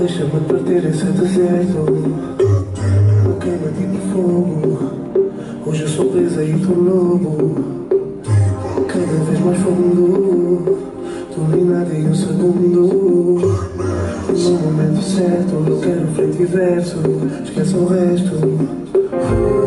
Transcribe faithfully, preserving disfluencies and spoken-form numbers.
Deixa-me partir esse deserto. Não queima tipo fogo. Hoje eu sou presa e tu lobo. Cada vez mais fundo. Dominado em um segundo. No momento certo, eu quero frente e verso. Esqueça o resto.